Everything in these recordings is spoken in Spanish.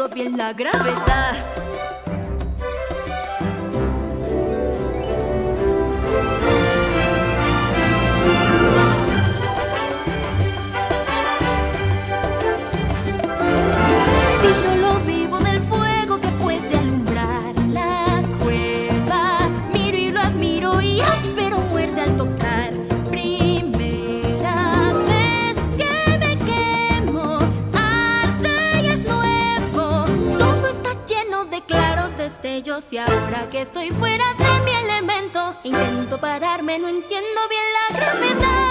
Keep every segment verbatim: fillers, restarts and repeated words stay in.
entiendo bien la gravedad. Tiro lo vivo del fuego que puede alumbrar la cueva. Miro y lo admiro y áspero muerde al tocar. Primera vez que me quemo, arde y es nuevo. Todo está lleno de claros destellos y ahora que estoy fuera de mi elemento, intento pararme, no entiendo bien la gravedad.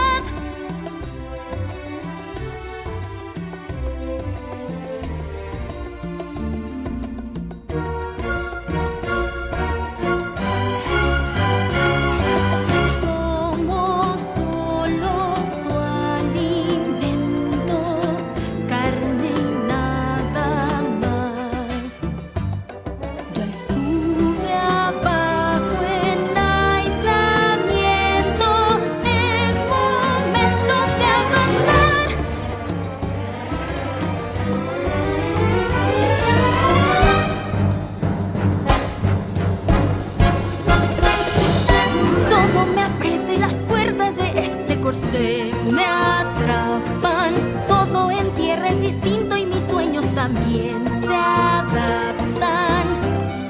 Se me atrapan, todo en tierra es distinto y mis sueños también se adaptan.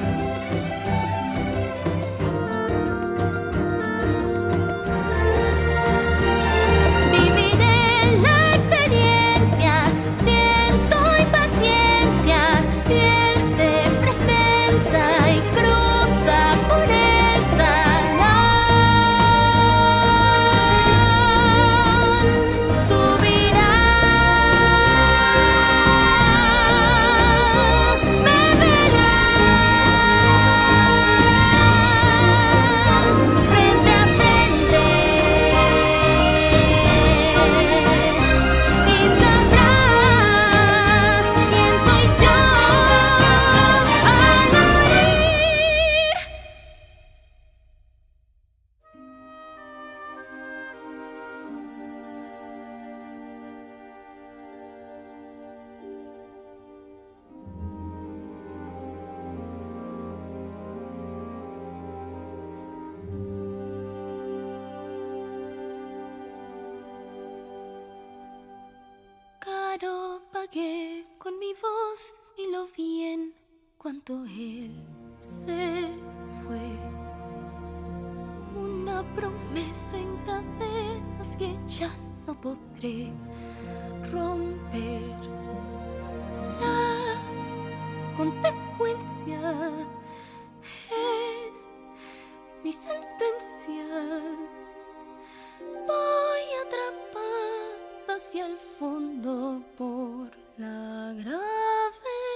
Viviré la experiencia, siento impaciencia, si él se presenta y cruza por el salón. Caro pagué con mi voz y lo bien cuanto él se fue. Una promesa en cadenas que ya no podré romper. La consecuencia es mi sentencia. Voy atrapada hacia el fondo por la gravedad.